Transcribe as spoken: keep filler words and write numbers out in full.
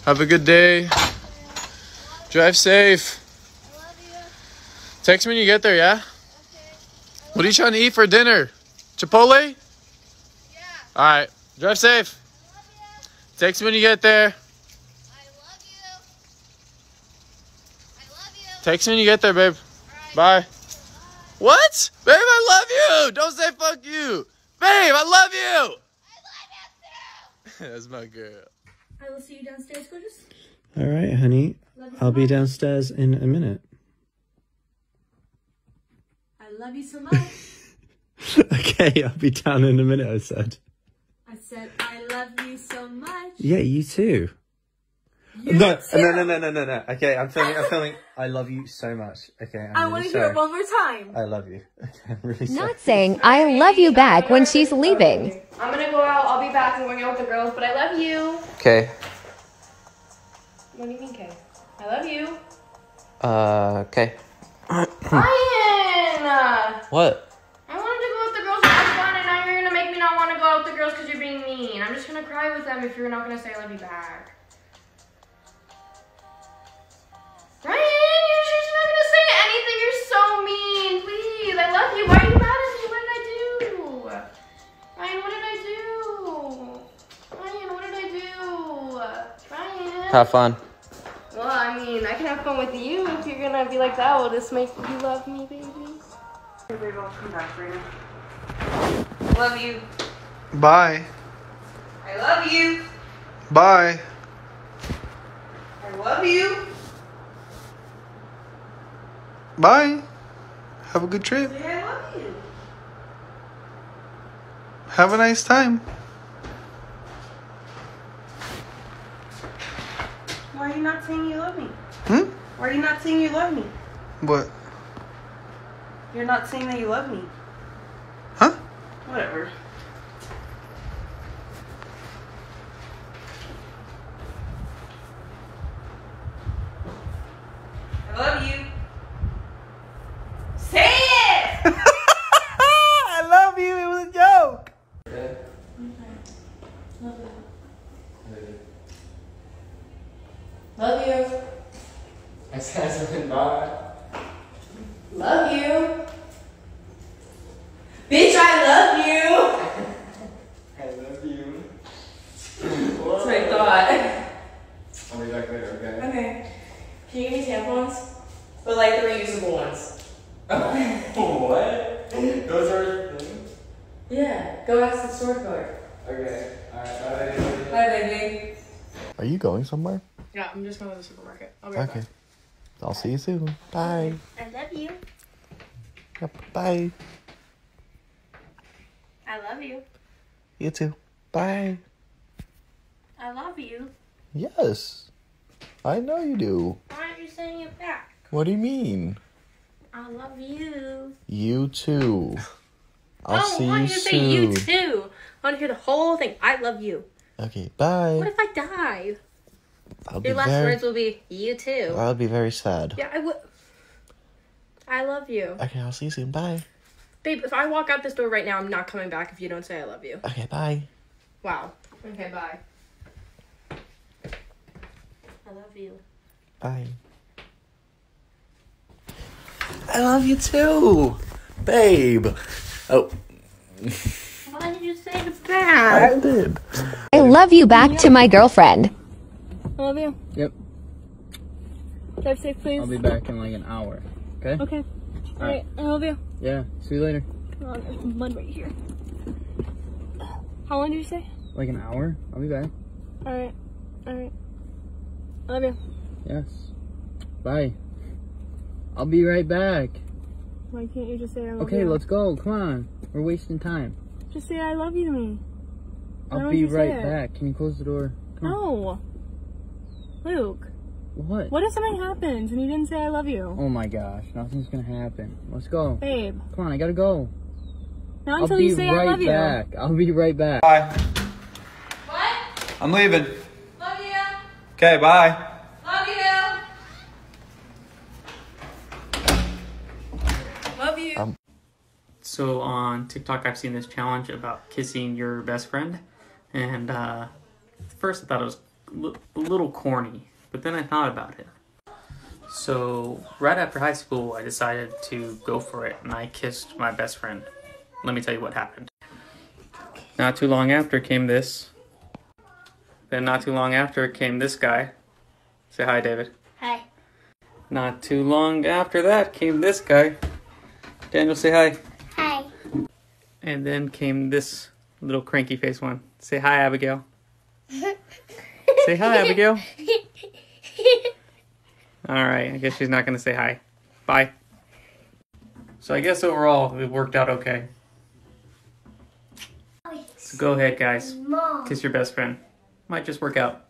Have a good day. Drive safe. I love you. Text me when you get there, yeah? Okay. What are you trying to eat for dinner? Chipotle? Yeah. All right. Drive safe. I love you. Text me when you get there. I love you. I love you. Text me when you get there, babe. All right. Bye. Bye. What? Babe, I love you. Don't say fuck you. Babe, I love you. I love you too. That's my girl. I will see you downstairs, gorgeous. All right, honey. Love you I'll so be much. downstairs in a minute. I love you so much. Okay, I'll be down in a minute, I said. I said I love you so much. Yeah, you too. You no, too. no, no, no, no, no, no. Okay, I'm filming, I'm filming. I love you so much. Okay, I'm I really want to sorry. hear it one more time. I love you. Okay, I'm really sorry. Not saying I love you back when she's leaving. I'm gonna go out. I'll be back. I'm going out with the girls, but I love you. Okay. What do you mean, Kay? I love you. Uh, okay. Ryan! What? I wanted to go with the girls and have fun, and now you're gonna make me not want to go out with the girls because you're being mean. I'm just gonna cry with them if you're not gonna say I love you back. Ryan, you're just not gonna say anything. You're so mean. Please, I love you. Why are you mad at me? What did I do? Ryan, what did I do? Ryan, what did I do? Ryan. Have fun. Well, I mean, I can have fun with you if you're gonna be like that. Will this make you love me, baby? Baby, I'll come back right now. Love you. Bye. I love you. Bye. I love you. Bye. Have a good trip. Say I love you. Have a nice time. Why are you not saying you love me? Hmm? Why are you not saying you love me? What? You're not saying that you love me. Huh? Whatever. I love you. Say it! I love you. It was a joke. Love you. I said something bad. Love you. Bitch, I love you. I love you. That's what I thought. I'll be back later, okay? Okay. Can you give me tampons? But like the reusable ones. What? Those are things? Yeah. Go ask the store for it. Okay. Alright, bye. Bye, baby. Are you going somewhere? Yeah, I'm just going to the supermarket. I'll be right Okay. back. I'll see you soon. Bye. I love you. Yep. Bye. I love you. You too. Bye. I love you. Yes. I know you do. Why aren't you saying it back? What do you mean? I love you. You too. I'll oh, see why you did you soon. say you too? I want to hear the whole thing. I love you. Okay, bye. What if I die? I'll Your be last very, words will be you too. I'll be very sad. Yeah, I would. I love you. Okay, I'll see you soon. Bye. Babe, if I walk out this door right now, I'm not coming back if you don't say I love you. Okay, bye. Wow. Okay, bye. I love you. Bye. I love you too, babe. Oh. Why did you say it back? I did. I love you back to my girlfriend. I love you. Yep. Drive safe, please. I'll be back in like an hour. Okay? Okay. Alright, I love you. Yeah. See you later. Oh, there's mud right here. How long did you say? Like an hour? I'll be back. Alright. Alright. I love you. Yes. Bye. I'll be right back. Why can't you just say I love Okay, you? let's go. Come on. We're wasting time. Just say I love you to me. Why I'll don't be you say right it? back. Can you close the door? Come on. No. Luke, What? what if something happens and you didn't say I love you? Oh my gosh. Nothing's gonna happen. Let's go. Babe, Come on, I gotta go. not I'll until be you say right I love you. back. I'll be right back. Bye. What? I'm leaving. Love you. Okay, bye. Love you. Love you. Um. So on TikTok, I've seen this challenge about kissing your best friend, and uh, first I thought it was a little corny, but then I thought about it. So right after high school, I decided to go for it, and I kissed my best friend. Let me tell you what happened. Not too long after came this. Then not too long after came this guy. Say hi, David. Hi. Not too long after that came this guy. Daniel, say hi. Hi. And then came this little cranky face one. Say hi, Abigail. Say hi, Abigail. Alright, I guess she's not going to say hi. Bye. So I guess overall, it worked out okay. So go ahead, guys. Kiss your best friend. Might just work out.